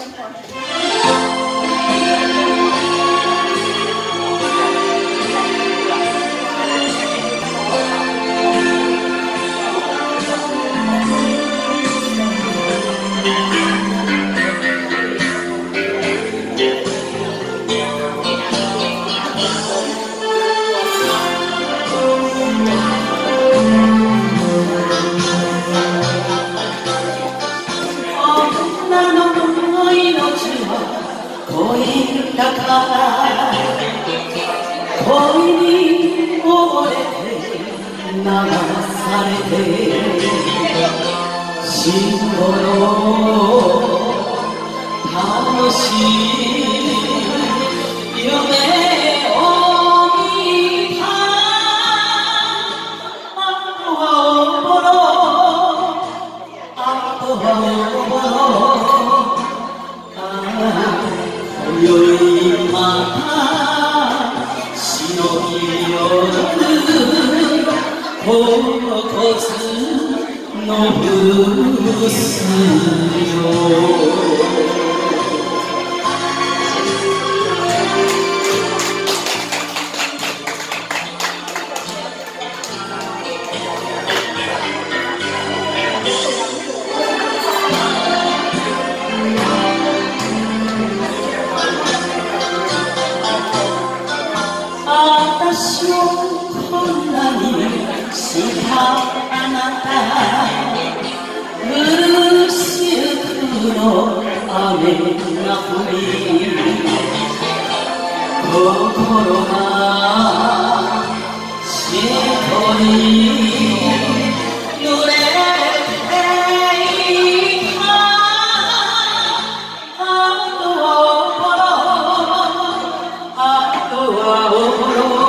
恋に溺れて流されて死ぬほど楽しい夢を見た。あとはおぼろ、あとはおぼろ、今宵また忍び寄る恍惚のブルースよ。私をこんなにしたあなた、ブルーシルクの雨が降り心がしっとり濡れていた。あとはおぼろ、あとはおぼろ、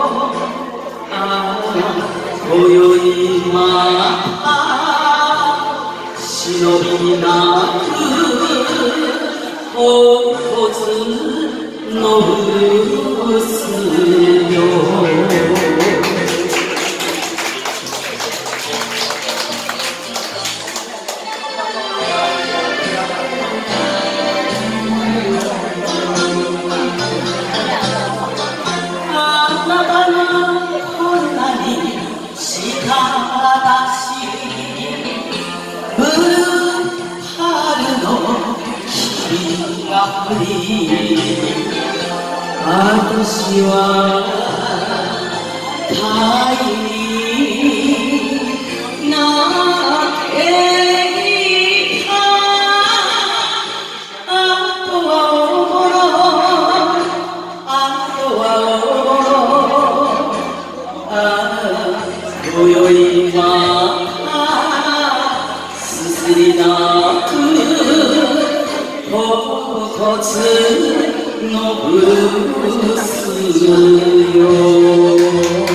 今宵また忍びなく恍惚のブルースよ。あなたがこんなにしただし、ブルー春の日が降り、私は大になっていた。あとはおぼろ、あとはおぼろ、今宵はすすり泣く恍惚のブルースよ。